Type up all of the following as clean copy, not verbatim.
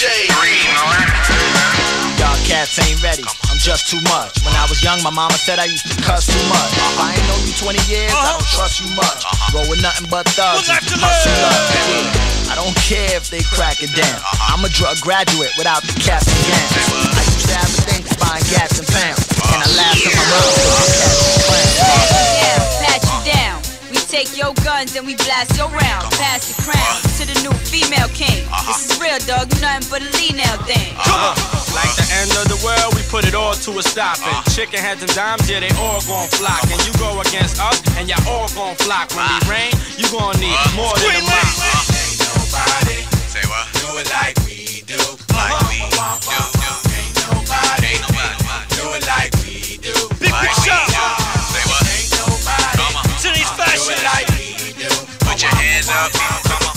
Y'all cats ain't ready, I'm just too much. When I was young, my mama said I used to cuss too much. If I ain't known you 20 years, I don't trust you much. Roll with nothing but thugs and hustle up. I don't care if they crack it down. I'm a drug graduate without the caps and gowns. I used to have a thing for buying gats and pounds, and I laughed at my mom for my cats and clowns. Pat you down. We take your guns and we blast your round. Pass the crown to the new female king. This is real, dog, you nothing but a lean now thing. Like the end of the world, we put it all to a stop. And chicken heads and dimes, yeah, they all gon' flock. And you go against us, and y'all all gon' flock. When we rain, you gon' need more than a mop. Ain't nobody do it like we do. Like we do. Ain't nobody do it like we do. Big shot. Say what? Ain't nobody To these do fashion. it like we do. Put your hands up, come on.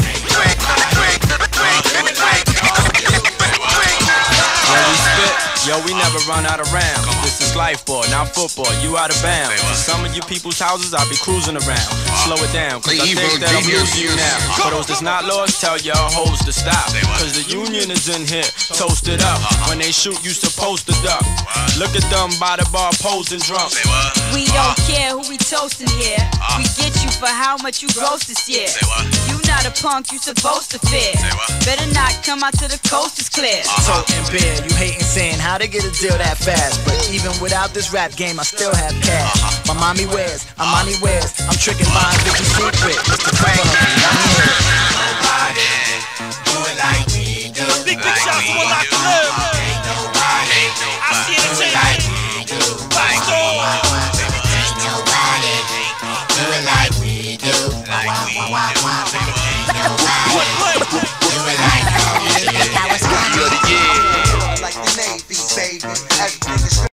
When we spit, yo, we never run out of rounds. This is life, boy, not football, you out of bounds. To some of you people's houses, I'll be cruising around. Slow it down, cause I think that I'm losing you now. For those that's not lost, tell y'all hoes to stop. Cause the union is in here, toasted up. When they shoot, you supposed to duck. Look at them by the bar posing drunk. We don't care who we toasting here. We get you for how much you gross this year. You not a punk, you supposed to fear. Better not come out to the coast, it's clear. Toting beer, you hating saying how to get a deal that fast. But even without this rap game, I still have cash. My mommy wears, Armani wears. I'm tricking buying bitches secret. Mr. Cover, Nobody do it like we do. Big shot to one like love. Ain't nobody I see it do it like too. we do. Back door. Ain't nobody do it like we do. Ain't nobody do it like we do.